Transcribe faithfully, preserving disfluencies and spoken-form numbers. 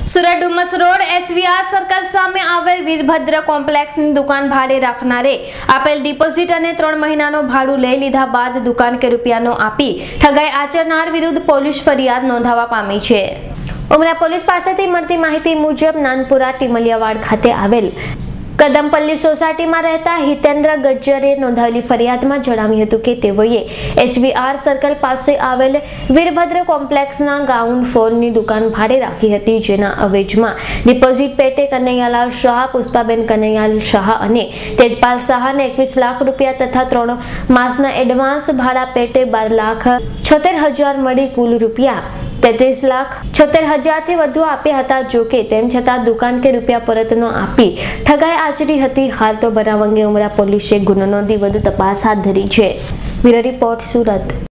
Surat Dumas road SVR circle સામે આવેલ વીરભદ્ર કોમ્પ્લેક્સની દુકાન ભાડે રાખનારે આપેલ ડિપોઝિટ અને ત્રણ મહિનાનો ભાડું લઈ લીધા બાદ દુકાન કે રૂપિયાનો આપી ઠગાઈ આચરનાર વિરુદ્ધ પોલીસ ફરિયાદ નોંધાવા પામી છે। ઉમરા પોલીસ પાસેથી મળતી માહિતી મુજબ નાનપુરા ટીમલિયાવાડ ખાતે આવેલ કદમપલ્લી સોસાયટીમાં રહેતા હિતેન્દ્ર ગજ્જરે નોંધાવેલી ફરિયાદમાં જણાવ્યું હતું કે તેઓએ એસવીઆર સર્કલ પાસે આવેલ વીરભદ્ર કોમ્પ્લેક્સના ગ્રાઉન્ડ ફ્લોરની દુકાન ભાડે રાખી હતી, જેના અવેજમાં ડિપોઝિટ પેટે કનૈયાલાલ શાહ, પુષ્પાબેન કનૈયાલાલ શાહ અને તેજપાલ શાહને એકવીસ લાખ રૂપિયા તથા ત્રણ માસના એડવાન્સ ભાડા પેટે બાર લાખ છોતેર હજાર મળી કુલ રૂપિયા તેત્રીસ લાખ છોતેર હજારથી વધુ આપ્યા હતા। જોકે તેમ છતાં દુકાન કે રૂપિયા પરત ન આપી ઠગાઈ આચરી હતી। હાલ તો બનાવ અંગે ઉમરા પોલીસે ગુનો નોંધી વધુ તપાસ હાથ ધરી છે। Bureau report, Surat.